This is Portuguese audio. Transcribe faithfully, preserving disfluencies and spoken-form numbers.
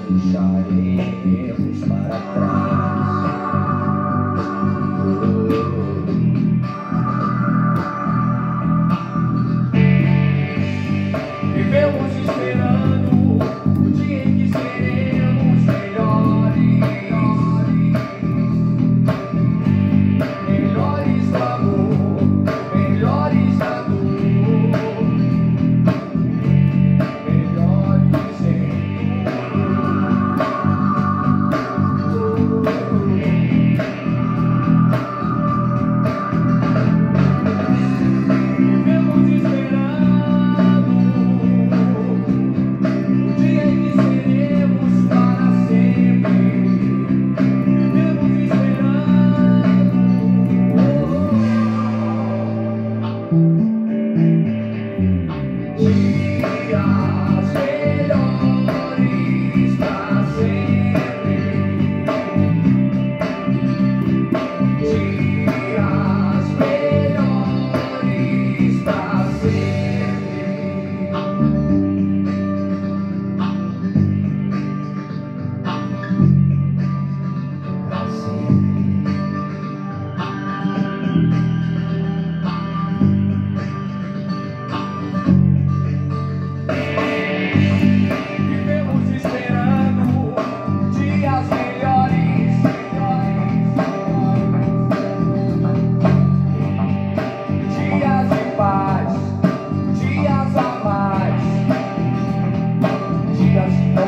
deixaremos para trás. Vivemos esperando o dia em que seremos melhores, melhores do amor, melhores da dor, melhores em vivemos esperando o dia em que seremos para sempre. Vivemos esperando dias melhores para sempre. Dias melhores para sempre. Pra sempre. Vivemos esperando dias melhores, dias de paz, dias a mais, dias de